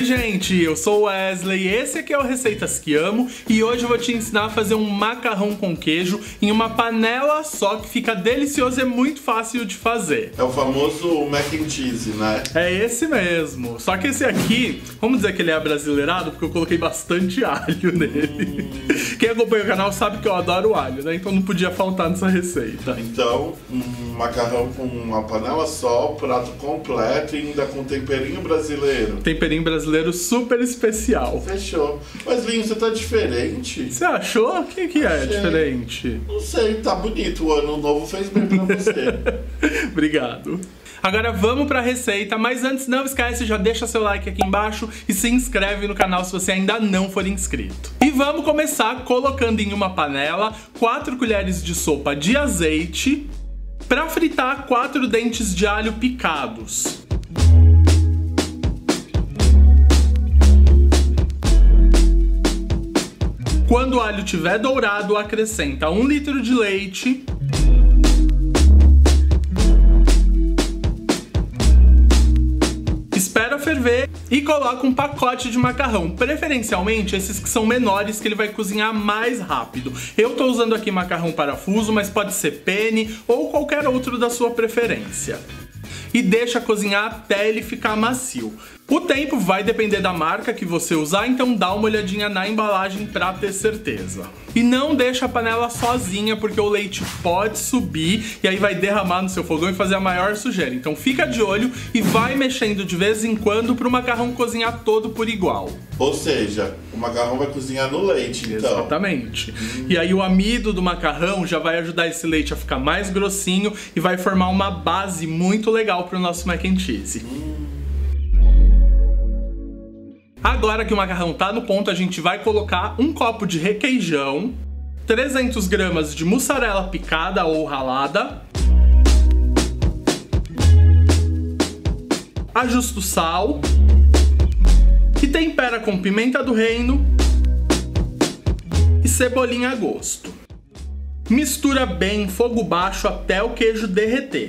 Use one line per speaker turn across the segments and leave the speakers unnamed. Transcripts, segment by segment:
gente, eu sou o Wesley, esse aqui é o Receitas que Amo e hoje eu vou te ensinar a fazer um macarrão com queijo em uma panela só que fica delicioso e é muito fácil de fazer.
É o famoso mac and cheese, né?
É esse mesmo, só que esse aqui, vamos dizer que ele é abrasileirado porque eu coloquei bastante alho nele. Quem acompanha o canal sabe que eu adoro alho, né? Então não podia faltar nessa receita.
Então, um macarrão com uma panela só, prato completo e ainda com temperinho brasileiro.
Temperinho brasileiro super especial.
Fechou. Mas, Linho, você tá diferente.
Você achou? O que é
Achei.
diferente?
Não sei, tá bonito. O ano novo fez bem pra você.
Obrigado. Agora vamos pra receita, mas antes não esquece, já deixa seu like aqui embaixo e se inscreve no canal se você ainda não for inscrito. E vamos começar colocando em uma panela 4 colheres de sopa de azeite para fritar 4 dentes de alho picados. Quando o alho estiver dourado, acrescenta 1 litro de leite, espera ferver e coloca um pacote de macarrão, preferencialmente esses que são menores, que ele vai cozinhar mais rápido. Eu tô usando aqui macarrão parafuso, mas pode ser penne ou qualquer outro da sua preferência. E deixa cozinhar até ele ficar macio. O tempo vai depender da marca que você usar, então dá uma olhadinha na embalagem pra ter certeza. E não deixa a panela sozinha, porque o leite pode subir e aí vai derramar no seu fogão e fazer a maior sujeira. Então fica de olho e vai mexendo de vez em quando pro macarrão cozinhar todo por igual.
Ou seja, o macarrão vai cozinhar no leite, então.
Exatamente. E aí o amido do macarrão já vai ajudar esse leite a ficar mais grossinho e vai formar uma base muito legal pro nosso mac and cheese. Agora que o macarrão tá no ponto, a gente vai colocar um copo de requeijão, 300 gramas de mussarela picada ou ralada, ajusta o sal e tempera com pimenta do reino e cebolinha a gosto. Mistura bem em fogo baixo até o queijo derreter.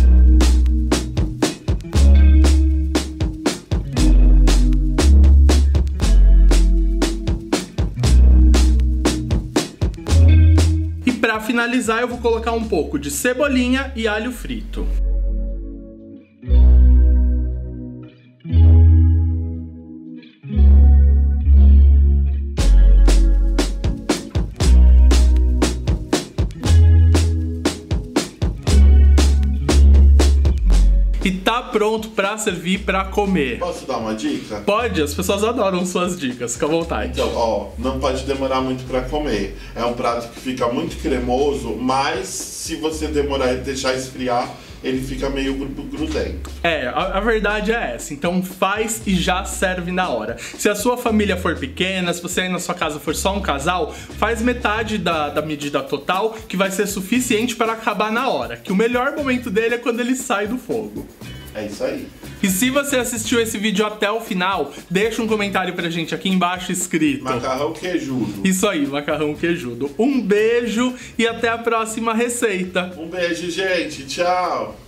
Para finalizar, eu vou colocar um pouco de cebolinha e alho frito. E tá pronto pra servir, pra comer.
Posso dar uma dica?
Pode, as pessoas adoram suas dicas, fica à vontade.
Então, ó, não pode demorar muito pra comer. É um prato que fica muito cremoso, mas se você demorar e deixar esfriar, ele fica meio grudento.
É, a verdade é essa, então faz e já serve na hora. Se a sua família for pequena, se você aí na sua casa for só um casal, faz metade da medida total, que vai ser suficiente para acabar na hora, que o melhor momento dele é quando ele sai do fogo.
É isso aí.
E se você assistiu esse vídeo até o final, deixa um comentário pra gente aqui embaixo escrito
Macarrão queijudo.
Isso aí, macarrão queijudo. Um beijo e até a próxima receita.
Um beijo, gente. Tchau.